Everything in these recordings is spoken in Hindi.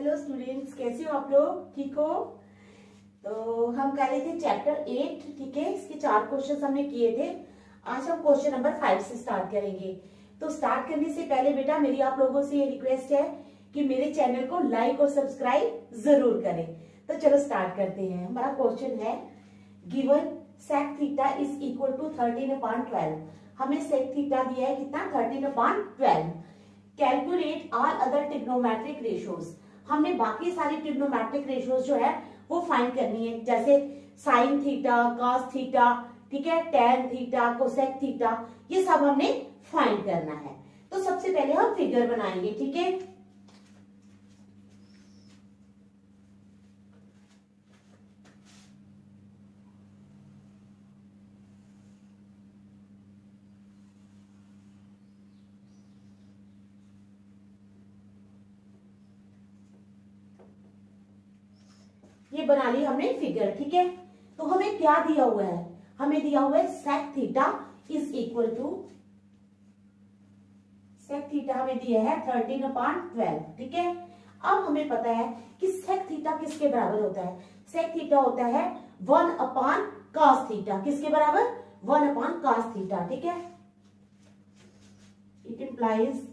हेलो स्टूडेंट्स, कैसे हो आप लोग? ठीक हो? तो हम कर रहे थे चैप्टर 8, ठीक है। इसके 4 क्वेश्चन हमने किए थे। आज हम क्वेश्चन नंबर 5 से स्टार्ट करेंगे। तो स्टार्ट करने से पहले बेटा मेरी आप लोगों से ये रिक्वेस्ट है कि मेरे चैनल को लाइक और सब्सक्राइब जरूर करें। तो चलो स्टार्ट करते हैं। हमारा क्वेश्चन है given sec theta is equal to 13/12। हमें sec थीटा दिया है कितना? 13/12। Calculate all other trigonometric ratios. हमने बाकी सारी ट्रिग्नोमेट्रिक रेशियोज जो है वो फाइंड करनी है, जैसे साइन थीटा, कॉस थीटा, ठीक है, टैन थीटा, कोसेक थीटा, ये सब हमने फाइंड करना है। तो सबसे पहले हम फिगर बनाएंगे, ठीक है। ये बना ली हमने फिगर, ठीक है। तो हमें क्या दिया हुआ है? हमें दिया हुआ है sec theta is equal to, sec theta हमें दिया है 13/12, ठीक है। अब हमें पता है कि sec थीटा किसके बराबर होता है? sec थीटा होता है 1/cos थीटा। किसके बराबर? 1/cos थीटा, ठीक है। इट इंप्लाइज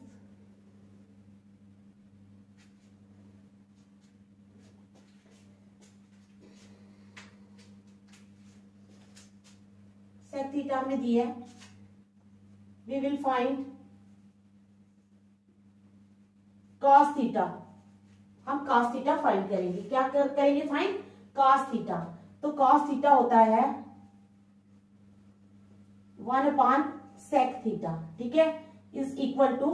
sec थीटा हमने दिया है, we will find cos theta. हम cos थीटा फाइंड करेंगे। क्या करेंगे फाइंड? cos theta. तो cos थीटा होता है 1/sec थीटा, ठीक है, is equal to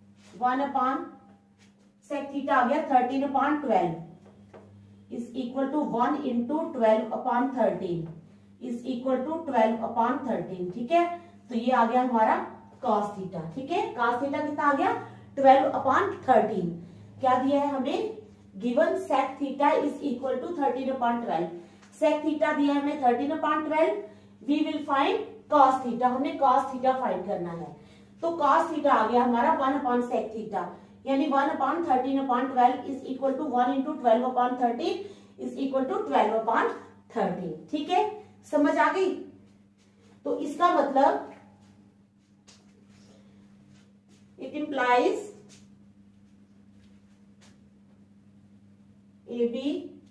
1/sec theta आ गया 13/12 is equal to 1 into 12/13 is equal to 12/13, ठीक है। तो ये आ गया हमारा cos थीटा, ठीक है। cos थीटा कितना आ गया? 12/13। क्या दिया है हमें? Given sec theta is equal to 13/12। sec theta दिया है हमें 13/12। We will find cos theta. हमने cos थीटा फाइंड करना है। तो cos थीटा आ गया हमारा 1/sec थीटा, यानी 1/13/12 is equal to 1 into 12/13 is equal to 12/13, ठीक है। समझ आ गई? तो इसका मतलब it implies AB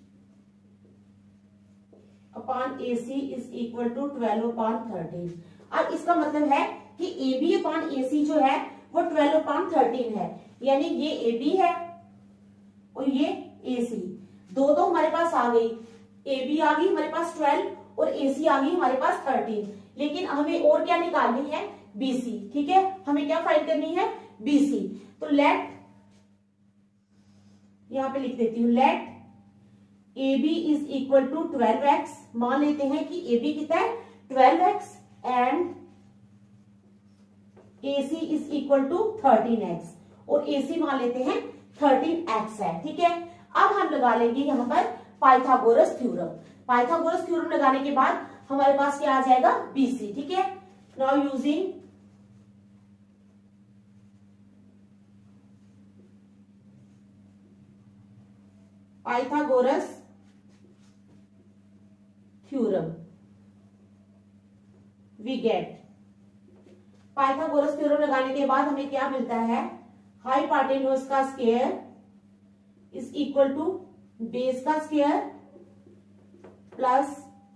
upon AC is equal to 12/13। अब इसका मतलब है कि AB अपॉन AC जो है वो 12/13 है, यानी ये AB है और ये AC। दो हमारे पास आ गई। AB आ गई हमारे पास 12 और AC आ गई हमारे पास 13। लेकिन हमें और क्या निकालनी है? BC, ठीक है। हमें क्या फाइंड करनी है? BC। तो लेट, यहां पे लिख देती हूं, let AB is equal to 12x। मान लेते हैं कि AB कितना है? 12x and AC is equal to 13x और AC मान लेते हैं 13x है, ठीक है। अब हम लगा लेंगे यहां पर पाइथागोरस थ्योरम। पाइथागोरस थ्योरम लगाने के बाद हमारे पास क्या आ जाएगा? BC, ठीक है। Now using Pythagoras theorem we get, Pythagoras theorem लगाने के बाद हमें क्या मिलता है? हाइपोटेन्यूज का square is equal to base का स्क्वायर प्लस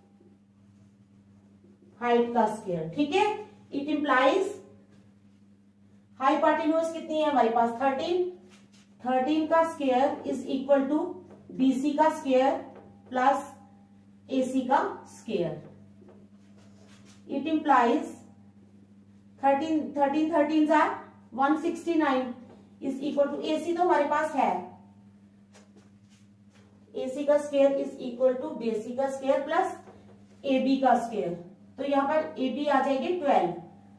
हाइट का स्क्वायर, ठीक है। इट इंप्लाइज हाइपोटेन्यूज कितनी है हमारे पास? 13 का square is equal to BC का स्क्वायर प्लस AC का स्क्वायर। इट इंप्लाइज 13 जा 169 इज इक्वल टू AC तो हमारे पास है, AC का square is equal to BC का स्क्वायर प्लस AB का स्क्वायर। तो यहां पर AB आ जाएगी 12।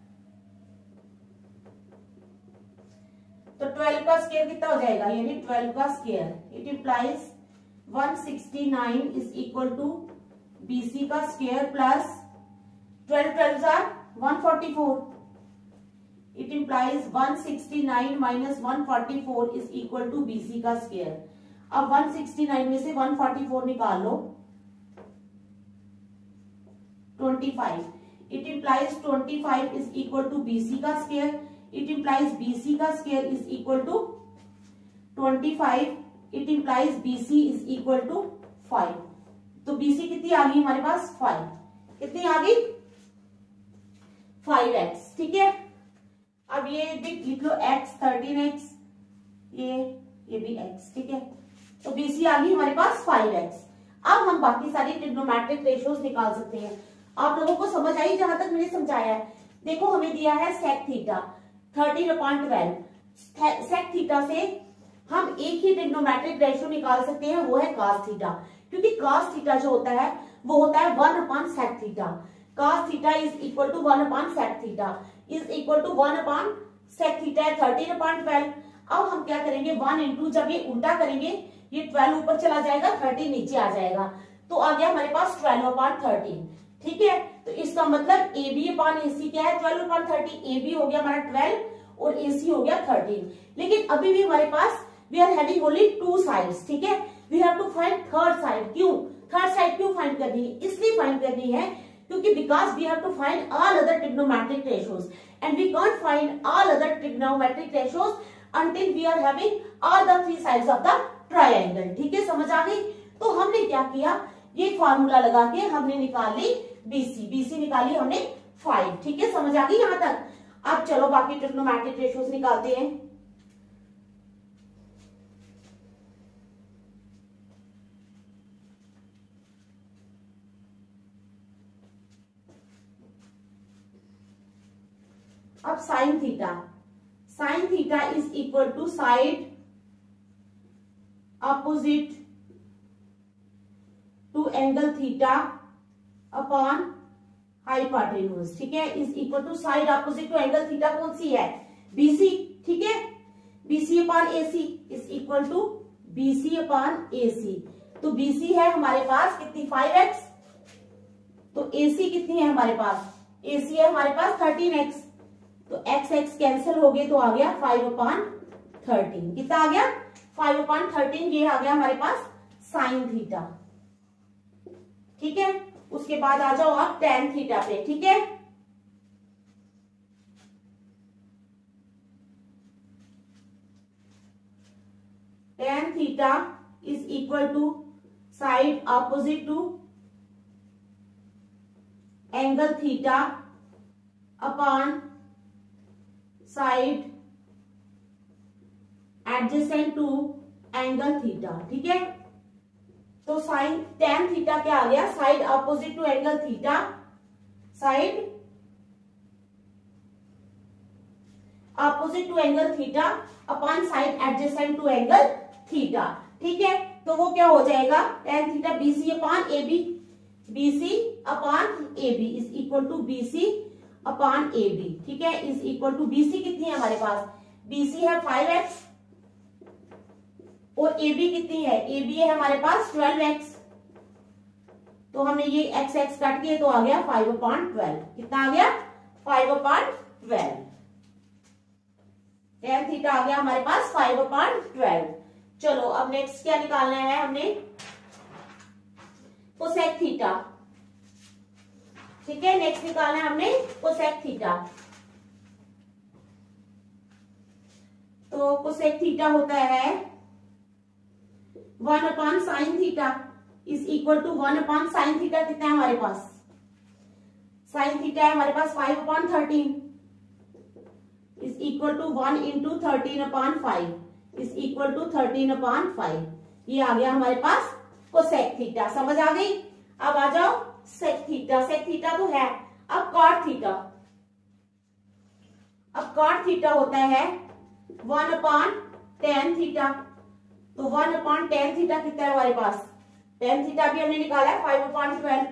तो 12 का स्क्वायर कितना हो जाएगा? यानी 12 का square. It implies 169 is equal to BC का square plus 12 are 144। It implies 169 minus 144 is equal to BC का स्क्वायर। अब 169 में से 144 निकाल लो, 25. It implies 25 is equal to BC का स्क्वायर. इट इम्प्लाइज BC का square is equal to 25. It implies BC is equal to 5. तो BC कितनी आ गई हमारे पास? 5. कितनी आ गई? 5x. ठीक है, अब ये भी लिख लो x, 13x, ये भी x. ठीक है, तो BC आ गई हमारे पास 5x. अब हम बाकी सारी ट्रिग्नोमेट्रिक रेशियोज निकाल सकते हैं. आप लोगों को समझ आई जहां तक मैंने समझाया है? देखो हमें दिया है sec थीटा 13/12. sec थीटा से हम एक ही ट्रिग्नोमेट्रिक रेशियो निकाल सकते हैं, वो है cos थीटा. क्योंकि cos थीटा जो होता है वो होता है 1/sec theta. cos theta is equal to 1/sec theta is equal to 1/sec theta है 13/12. अब हम क्या करेंगे, 1 इंटू, जब ये उल्टा करेंगे ये 12 ऊपर चला जाएगा, 13 नीचे आ जाएगा, तो आ गया हमारे पास 12/13. ठीक है, तो इसका मतलब AB/AC क्या है? 12/13. AB हो गया हमारा 12 और AC हो गया 13. लेकिन अभी भी हमारे पास we are having only 2 sides. ठीक है, we have to find third side. क्यों थर्ड साइड क्यों फाइंड करनी है? इसलिए फाइंड करनी है क्योंकि because we have to find all other trigonometric ratios and we can't find all other trigonometric ratios until we are having all the 3 sides of the triangle. ठीक है, समझ आ गई? तो हमने क्या किया, ये फार्मूला लगा के हमने निकाल ली BC निकाली हमने 5. ठीक है, समझ आ गई यहां तक? अब चलो बाकी ट्रिग्नोमेट्रिक रेशियोज निकालते हैं. अब sine theta is equal to side opposite to angle theta upon hypotenuse. ठीक है, is equal to side opposite to angle theta कौन सी है? BC. ठीक है, BC upon AC is equal to BC upon AC. तो BC है हमारे पास कितनी? 5x. तो AC कितनी है हमारे पास? AC है हमारे पास 13x. तो x कैंसिल हो गए तो आ गया 5/13. कितना आ गया? 5/13. ये आ गया हमारे पास साइन थीटा. ठीक है, उसके बाद आ जाओ आप टेन थीटा पे. ठीक है, tan theta is equal to side opposite to angle theta upon side adjacent to angle theta. ठीक है, तो साइन टेन थीटा क्या आ गया? Side opposite to angle theta, side opposite to angle theta upon side adjacent to angle theta. ठीक है, तो वो क्या हो जाएगा? Tan theta BC upon AB. BC upon AB is equal to BC upon AB. ठीक है, इज इक्वल टू BC कितनी है हमारे पास? BC है 5x और AB कितनी है? AB है हमारे पास 12x. तो हमने ये x काट किए तो आ गया 5/12. कितना आ गया? 5/12. टेन थीटा आ गया हमारे पास 5/12. चलो अब नेक्स्ट क्या निकालना है हमने? Cosec theta. ठीक है, नेक्स्ट निकालना है हमने कोसेक थीटा. तो कोसेक थीटा होता है 1/sin theta is equal to 1/sin theta. कितना है हमारे पास? साइन थीटा है हमारे पास 5/13 is equal to 1 into 13/5 is equal to 13/5. ये आ गया हमारे पास कोसेक थीटा. समझ आ गई? अब आ जाओ सेक थीटा. सेक थीटा तो है. अब कॉट थीटा. अब कॉट थीटा होता है 1/tan थीटा. तो 1/tan थीटा कितना है हमारे पास? tan थीटा भी हमने निकाला है 5/12.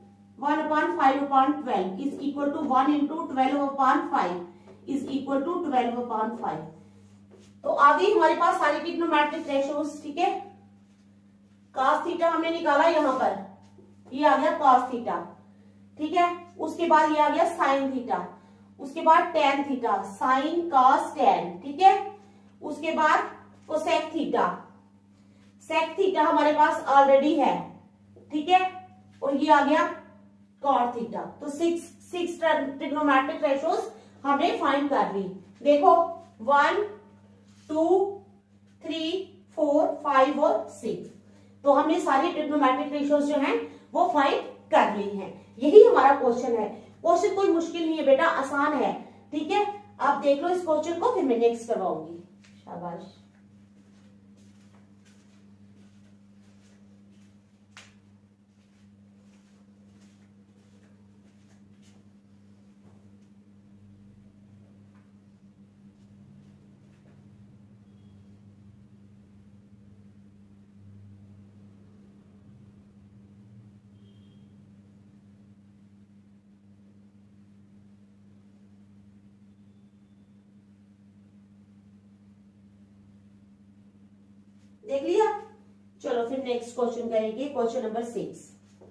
1/5/12 is equal to 1 into 12/5 is equal to 12/5. तो आ गई हमारे पास सारी ट्रिग्नोमेट्रिक रेशियोज. ठीक है, cos थीटा हमने निकाला यहां पर, ये आ गया cos थीटा. ठीक है, उसके बाद ये आ गया sin थीटा. उसके बाद tan theta, sin cos tan. ठीक है, उसके बाद कोसेक थीटा. सेक थीटा हमारे पास ऑलरेडी है, ठीक है, और ये आ गया कॉट थीटा। तो सिक्स ट्रिग्नोमेट्रिक रेशियोज हमने फाइंड कर ली। देखो 1 2 3 4 5 और 6, तो हमने सारी ट्रिग्नोमेट्रिक रेशियोज जो हैं वो फाइंड कर ली हैं। यही हमारा क्वेश्चन है। क्वेश्चन कोई मुश्किल नहीं है बेटा, आसान है, ठीक है। आप देख लो इस क्वेश्चन को, फिर मैं नेक्स्ट करवाऊंगी। शाबाश। देख लिया, चलो फिर नेक्स्ट क्वेश्चन करेंगे, क्वेश्चन नंबर 6।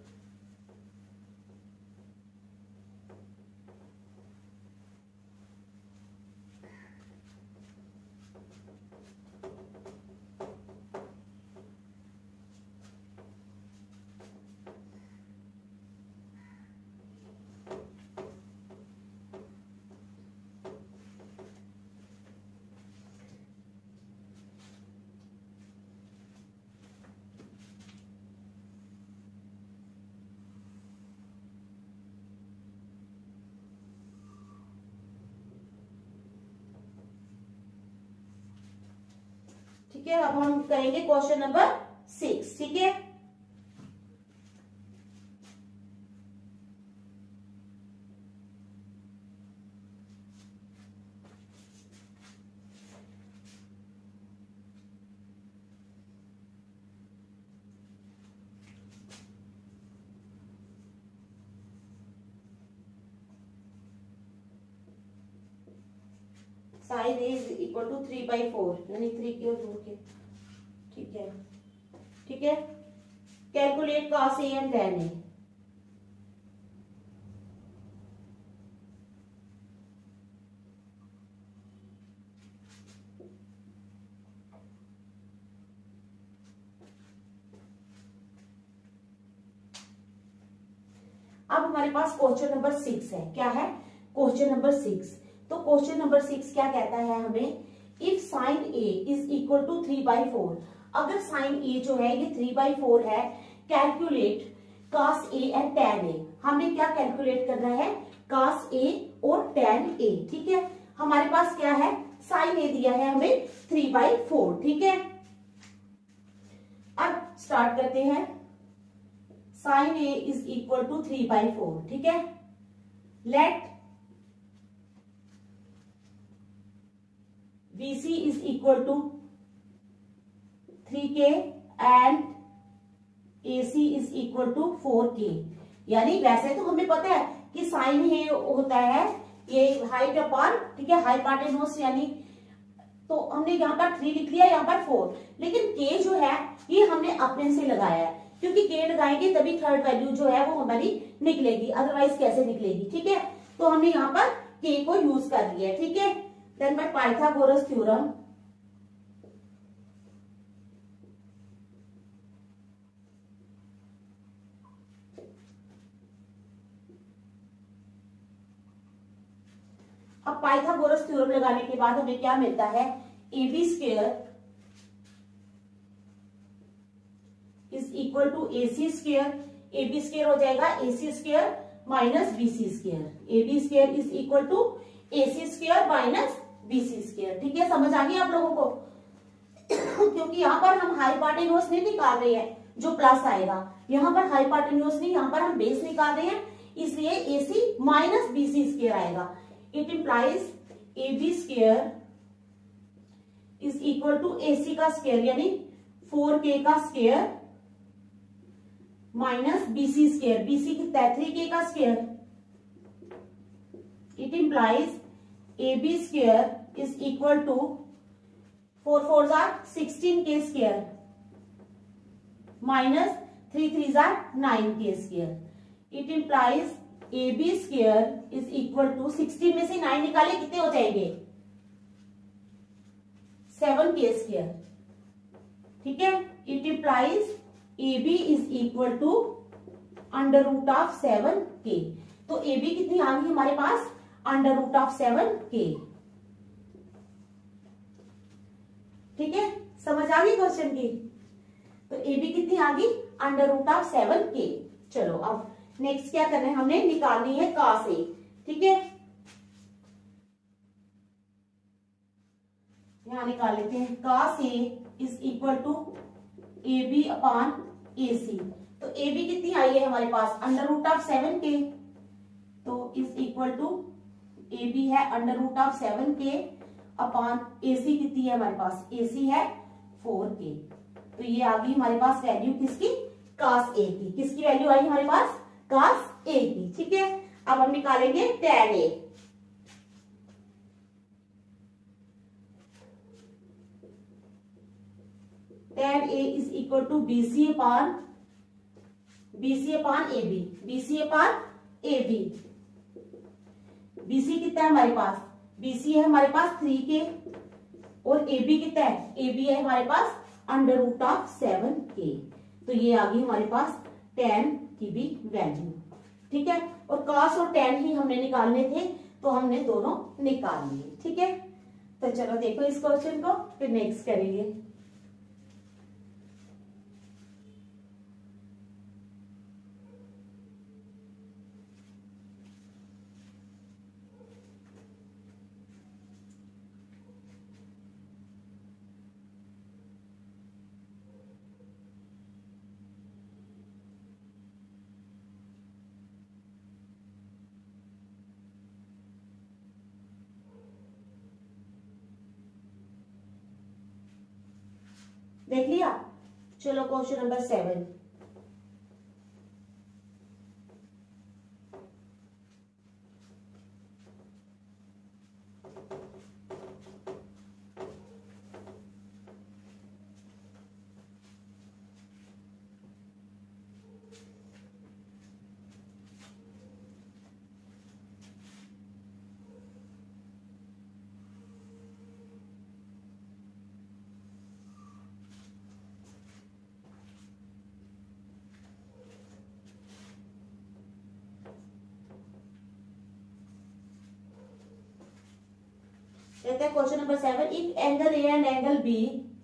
ठीक है, अब हम करेंगे क्वेश्चन नंबर 6, ठीक है। Sine A is equal to 3/4, यानी 3 की ओर दूर के, ठीक है, ठीक है। Calculate cos A and tan A। अब हमारे पास क्वेश्चन नंबर 6 है। क्या है क्वेश्चन नंबर 6? तो क्वेश्चन नंबर 6 क्या कहता है हमें, if sine A is equal to 3/4, अगर साइन ए जो है ये 3/4 है, calculate cos A and tan A। हमने क्या कैलकुलेट करना है, cos A और tan A, ठीक है। हमारे पास क्या है, साइन ए दिया है हमें 3/4, ठीक है। अब स्टार्ट करते हैं। Sine A is equal to 3/4, ठीक है। Let BC is equal to 3K and AC is equal to 4K। यानी वैसे तो हमें पता है कि साइन ए होता है ये हाइट अपॉन, ठीक है, हाइपोटेन्यूज, यानी तो हमने यहाँ पर 3 लिख लिया, यहाँ पर 4, लेकिन K जो है ये हमने अपने से लगाया है, क्योंकि K लगाएंगे तभी थर्ड वैल्यू जो है वो हमारी निकलेगी, अदरवाइज कैसे निकलेगी, ठीक है। तो हमने यहाँ पर K को यूज कर लिया है, ठीक है। देन बाय पाइथागोरस थ्योरम, अब पाइथागोरस थ्योरम लगाने के बाद हमें क्या मिलता है, AB square is equal to AC square. AB square हो जाएगा AC square minus BC square. AB square is equal to AC square minus BC square, ठीक है। समझ आ गई आप लोगों को? क्योंकि यहाँ पर हम हाइपोटेन्यूज नहीं निकाल रहे हैं जो प्लस आएगा, यहाँ पर हाइपोटेन्यूज नहीं, यहाँ पर हम बेस निकाल रहे हैं, इसलिए AC माइनस BC स्क्वायर आएगा। It implies AB square is equal to AC का स्क्वायर, यानी 4K का square minus BC square, BC कितना है 3K का square. It implies AB square is equal to 4 4s are 16K square minus 3 3s are 9K square. It implies AB square is equal to 16 में से 9 निकाले कितने हो जाएंगे, 7K स्क्वायर। ठीक है। It implies A B is equal to under root of 7k। तो ए बी कितनी आ गई हमारे पास, अंडर रूट ऑफ 7k। ठीक है, समझ आ गई क्वेश्चन की। तो ए बी कितनी आ गई, अंडर रूट ऑफ 7k। चलो अब नेक्स्ट क्या करना है, हमने निकालनी है cos A। ठीक है, यहां निकाल लेते हैं। cos A is equal to A B upon A C. तो ए बी कितनी आई है हमारे पास, अंडर रूट ऑफ 7k। तो is equal to A B है under root of 7k upon A C कितनी है हमारे पास, ए सी है 4k। तो ये आ गई हमारे पास वैल्यू किसकी, cos A की। किसकी वैल्यू आई हमारे पास, cos A की। ठीक है, अब हम निकालेंगे tan A। tan A is equal to BC upon AB। BC upon AB। BC कितना है हमारे पास, BC है हमारे पास 3k और AB कितना है, AB है हमारे पास अंडर रूट ऑफ 7k। तो ये आ गई हमारे पास tan की भी वैल्यू। ठीक है, और cos और tan ही हमने निकालने थे, तो हमने दोनों निकाल लिए। ठीक है, तो चलो देखो इस क्वेश्चन को, फिर नेक्स्ट करेंगे। देख लिया, चलो क्वेश्चन नंबर 7। कहते हैं question number 7, if angle A and angle B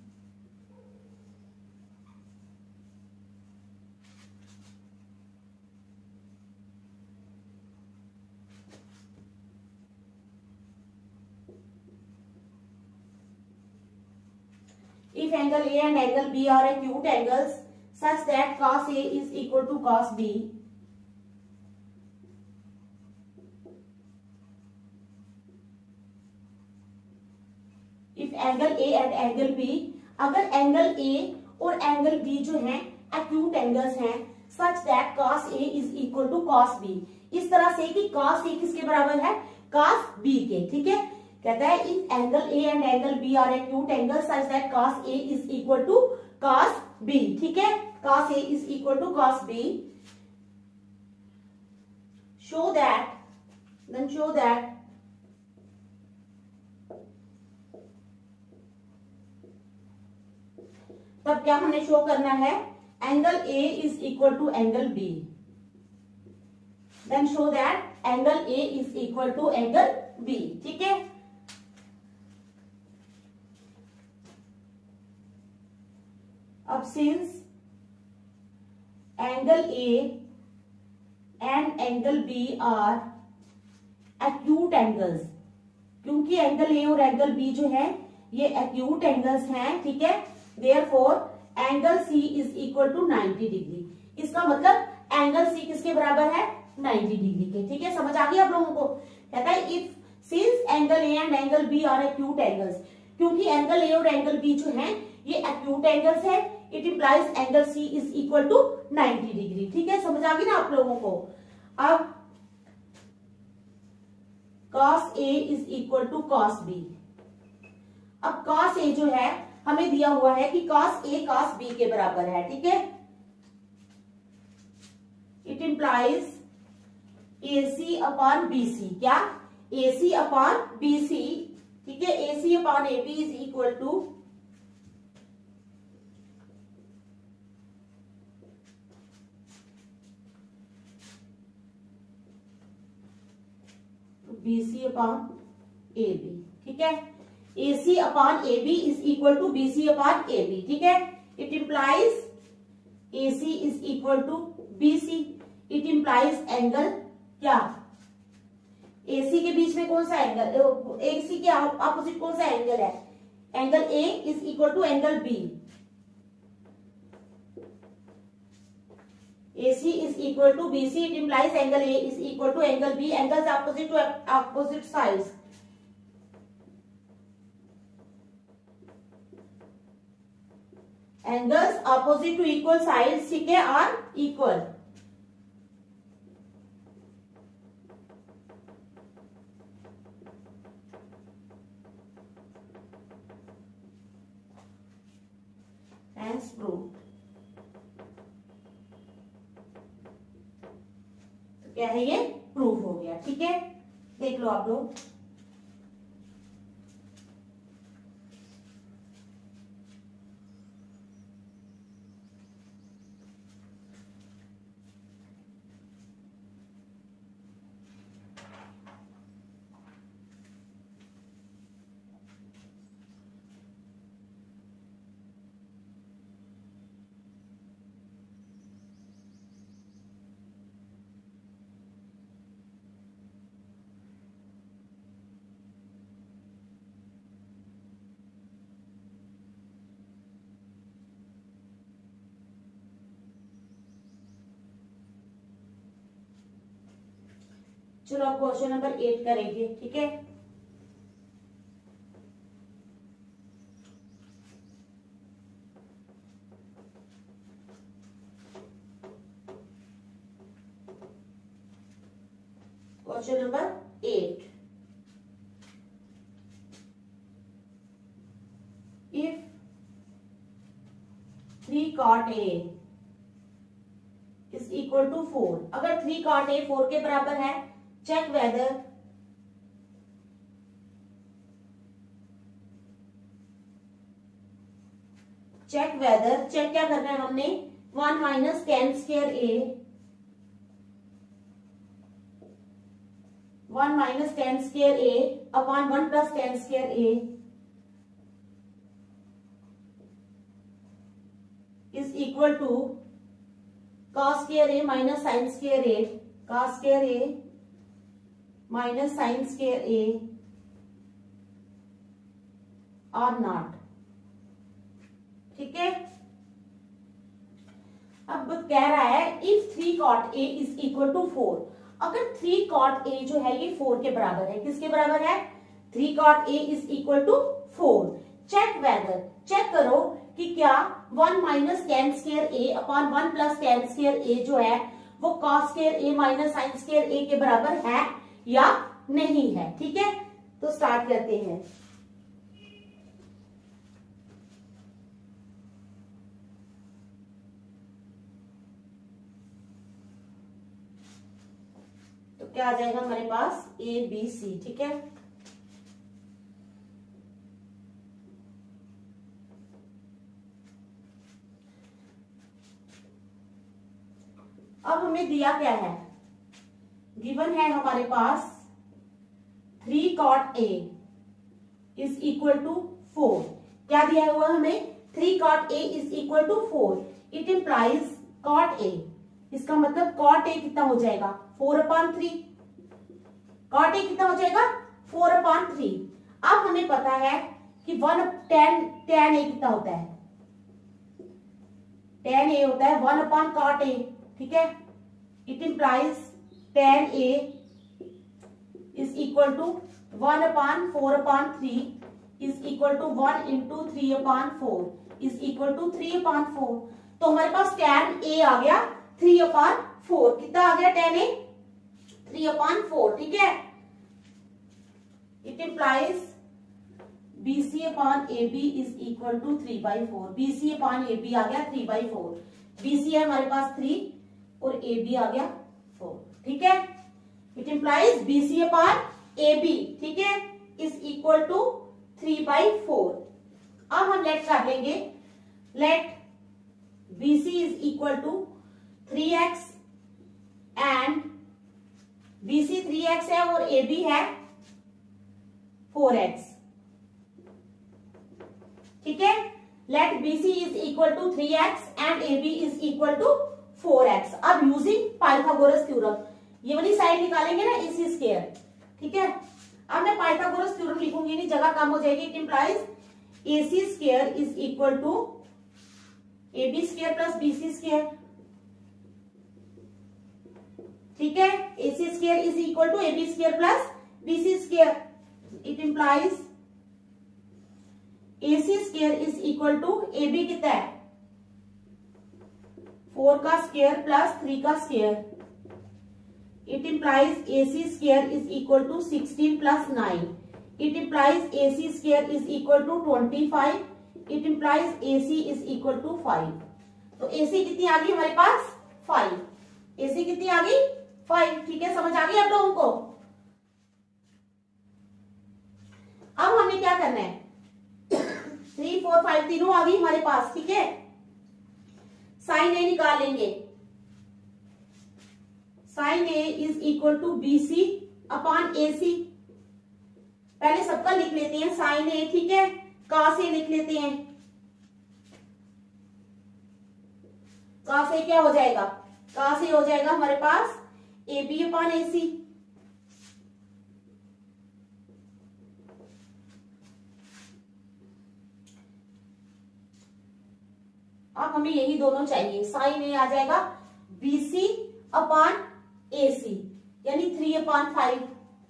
if angle A and angle B are acute angles such that cos A is equal to cos B, if angle A and angle B, अगर एंगल A और एंगल B जो हैं acute angles हैं, such that cos A is equal to cos B, इस तरह से कि cos A किसके बराबर है, cos B के। ठीक है, कहता है if angle A and angle B are acute angle such that cos A is equal to cos B। ठीक है, cos A is equal to cos B, show that तब क्या हमने शो करना है, angle A is equal to angle B, then show that angle A is equal to angle B। ठीक है, अब since angle A and angle B are acute angles, क्योंकि एंगल A और एंगल B जो है ये एक्यूट एंगल्स हैं। ठीक है, therefore angle C is equal to 90 degree. इसका मतलब एंगल C किसके बराबर है, 90 डिग्री के। ठीक है, समझ आ गया आप लोगों को। कहता है if since angle A and angle B are acute angles, क्योंकि एंगल A और एंगल B जो है ये एक्यूट एंगल्स है, it implies angle C is equal to 90 degree. ठीक है, समझ आ गई ना आप लोगों को। अब cos A is equal to cos B। अब cos A जो है हमें दिया हुआ है कि cos A cos B के बराबर है। ठीक है, it implies AC upon BC। क्या, AC अपॉन BC। ठीक है, AC upon AB is equal to BC upon AB, ठीक है। AC upon AB is equal to BC upon AB, ठीक है। It implies AC is equal to BC, it implies angle क्या, AC के बीच में कौन सा एंगल, AC के ऑपोजिट कौन सा एंगल है, angle A is equal to angle B। AC is equal to BC, it implies angle A is equal to angle B, angles opposite to opposite sides. Angles opposite to equal sides, ठीक है, are equal. Hence proved. क्या है, ये प्रूफ हो गया, ठीक है। देख लो आप लोग। चलो अब क्वेश्चन नंबर 8 करेंगे, ठीक है। Question number 8, if 3 cot A is equal to 4, अगर 3 cot A 4 के बराबर है, चेक वेदर चेक क्या करना है हमने, 1 minus tan square A, 1 minus tan square A upon 1 plus tan square A is equal to cos square A माइनस sin square A, cos square A minus sine square A और नॉट, ठीक है। अब कह रहा है if 3 cot A is equal to 4, अगर 3 cot A जो है ये 4 के बराबर है, किसके बराबर है, 3 cot A is equal to 4, check whether, check करो कि क्या 1 minus tan square A upon 1 plus tan square A जो है वो cos square A minus sine square A के बराबर है या नहीं है, ठीक है। तो स्टार्ट करते हैं। तो क्या आ जाएगा हमारे पास, ABC, ठीक है। अब हमें दिया क्या है, गिवन है हमारे पास 3 cot A is equal to 4, क्या दिया हुआ हमें, 3 cot A is equal to 4, it implies cot A, इसका मतलब cot A कितना हो जाएगा, 4/3, cot A कितना हो जाएगा, 4/3। अब हमें पता है कि tan A कितना होता है, tan A होता है 1/cot A, ठीक है। It implies tan A is equal to 1/4/3 is equal to 1 into 3/4 is equal to 3/4। तो हमारे पास tan A आ गया 3/4, कितना आ गया tan A, 3/4, ठीक है। It implies BC upon AB is equal to 3/4, BC upon AB आ गया 3/4, BC है हमारे पास 3 और AB आ गया 4, ठीक है। It implies BC upon AB, ठीक है, इज इक्वल टू 3/4। अब हम लेट कर लेंगे, let BC is equal to 3x and BC 3x है और AB है 4x। ठीक है, let BC is equal to 3x and AB is equal to 4x। अब यूजिंग पाइथागोरस थ्योरम ये वाली साइड निकालेंगे ना, AC स्क्वायर। ठीक है, अब मैं पाइथागोरस थ्योरम लिखूंगी नहीं, जगह कम हो जाएगी। It implies AC square is equal to AB square plus BC square. ठीक है, AC square is equal to AB square plus BC square. It implies AC square is equal to AB कितना है 4 का स्क्वायर प्लस 3 का square. It implies AC square is equal to 16 plus 9। It implies AC square is equal to 25। It implies AC is equal to 5। तो AC कितनी आ गई हमारे पास 5। AC कितनी आ गई 5। ठीक है, समझ आ गई आप लोगों को। अब हमें क्या करना है 3 4 5 तीनों आ गई हमारे पास। ठीक है, साइन A निकाल लेंगे। Sine A is equal to BC upon AC। पहले सबका लिख लेते हैं साइन A। ठीक है, cos A लिख लेते हैं। cos A क्या हो जाएगा, cos A हो जाएगा हमारे पास AB अपॉन AC। अब हमें यही दोनों चाहिए। साइन A आ जाएगा BC अपॉन AC यानी 3 अपॉन 5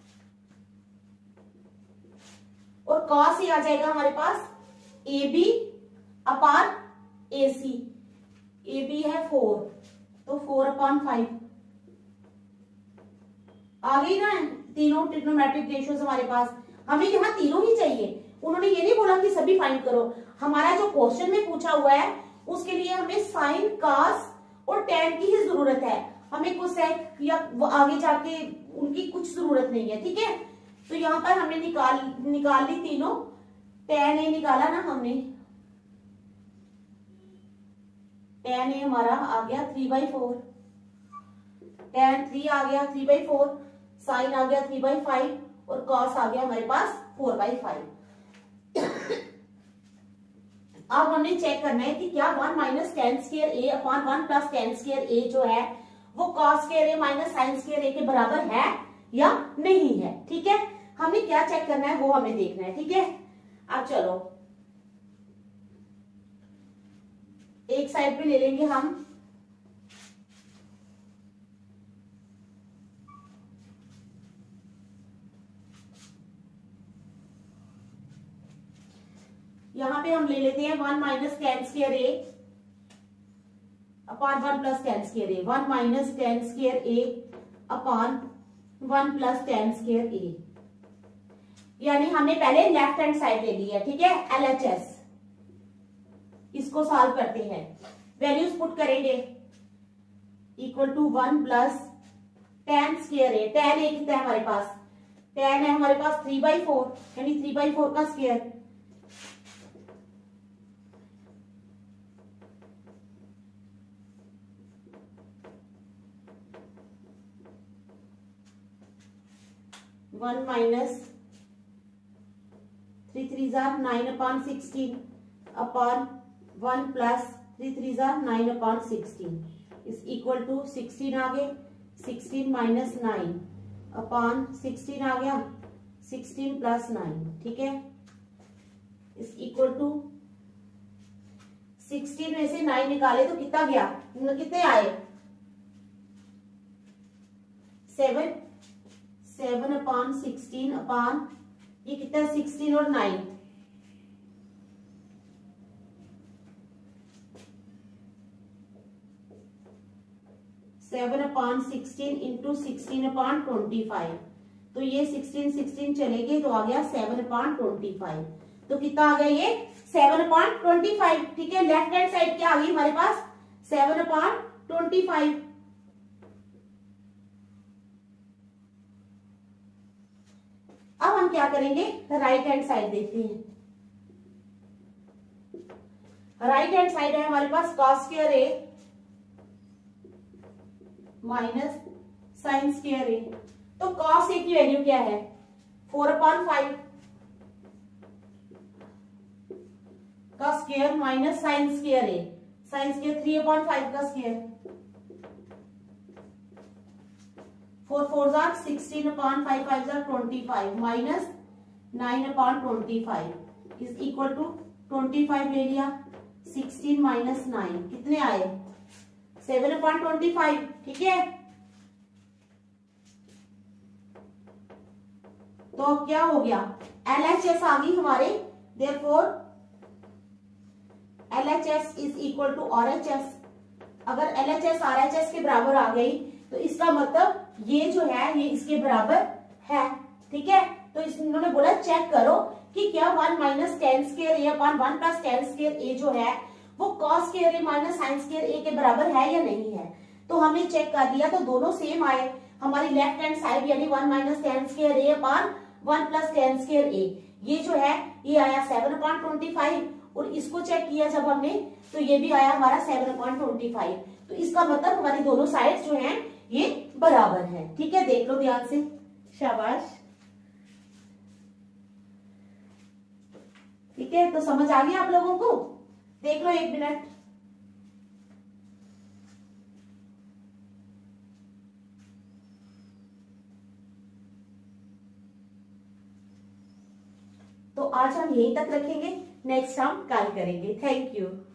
और cos A आ जाएगा हमारे पास AB अपॉन AC। AB है 4 तो 4 अपॉन 5। आ गई ना तीनों ट्रिग्नोमेट्रिक रेशियोज हमारे पास। हमें यहाँ तीनों ही चाहिए। उन्होंने ये नहीं बोला कि सभी फाइंड करो। हमारा जो क्वेश्चन में पूछा हुआ है उसके लिए हमें साइन कास और टैन की ही जरूरत है। हमें कोसेक या आगे जाके उनकी कुछ जरूरत नहीं है। ठीक है, तो यहाँ पर हमने निकाल ली तीनों। टैन ए निकाला ना हमने, टैन ए हमारा आ गया 3/4। टैन 3 आ गया 3/4। साइन आ गया 3/5 और कॉस आ गया हमारे पास 4/5। अब हमने चेक करना है कि क्या 1 minus tan square A upon 1 plus tan square A जो है वो cos square A minus sine square A के बराबर है या नहीं है। ठीक है, हमें क्या चेक करना है वो हमें देखना है। ठीक है, अब चलो एक साइड पे ले लेंगे हम। यहां पे हम ले लेते हैं 1 minus tan square A upon 1 plus tan square A. 1 minus tan square A upon 1 plus tan square A, यानी हमने पहले लेफ्ट हैंड साइड ले ली है। ठीक है, LHS। इसको सॉल्व करते हैं, वैल्यूज पुट करेंगे। Equal to 1 plus tan square A. Tan A कितना है हमारे पास, टेन है हमारे पास 3/4 यानी 3/4 का square. One minus 3 3 9 upon 16 upon 1 plus 3 3 9 upon 16 is equal to 16 आ गए। 16 माइनस 9 अपॉन 16 आ गया 16 प्लस 9। ठीक है, इज इक्वल टू 16 में से 9 निकाले तो कितना गया, कितने आए 7 अपॉन 16 अपॉन ये कितना 16 और 9 7 अपॉन 16 इंटू 16 अपॉन 25। तो ये 16 चले गए तो आ गया 7 अपॉन 25। तो कितना आ गया ये 7 अपॉन 25। ठीक है, लेफ्ट हैंड साइड क्या आ गई हमारे पास 7 अपॉन 25। अब हम क्या करेंगे, राइट हैंड साइड देखते हैं। राइट हैंड साइड है हमारे पास cos square A minus sine square A. तो cos ए की वैल्यू क्या है 4/5। का square minus sine square A, sine square 3/5 का square, 4 4 are 16/5 5 are 25 minus 9/25 is equal to 25 ले लिया, 16 माइनस 9 कितने आए 7/25। ठीक है, तो क्या हो गया LHS आ गई हमारे, therefore LHS is equal to RHS। अगर LHS RHS के बराबर आ गई तो इसका मतलब ये जो है ये इसके बराबर है। ठीक है, तो इन्होंने बोला चेक करो कि क्या 1 minus tan square A upon 1 plus tan square A जो है वो cos square A minus sine square A के बराबर है या नहीं है। तो हमने चेक कर दिया तो दोनों सेम आए, हमारी लेफ्ट हैंड साइड यानी 1 minus tan square A upon 1 plus tan square A, ये जो है ये आया 7/25 और इसको चेक किया जब हमने तो ये भी आया हमारा 7/25। तो इसका मतलब हमारी दोनों साइड्स जो हैं ये बराबर है। ठीक है, देख लो ध्यान से, शाबाश। ठीक है, तो समझ आ गया आप लोगों को, देख लो 1 मिनट। तो आज हम यहीं तक रखेंगे, नेक्स्ट हम कल करेंगे। Thank you.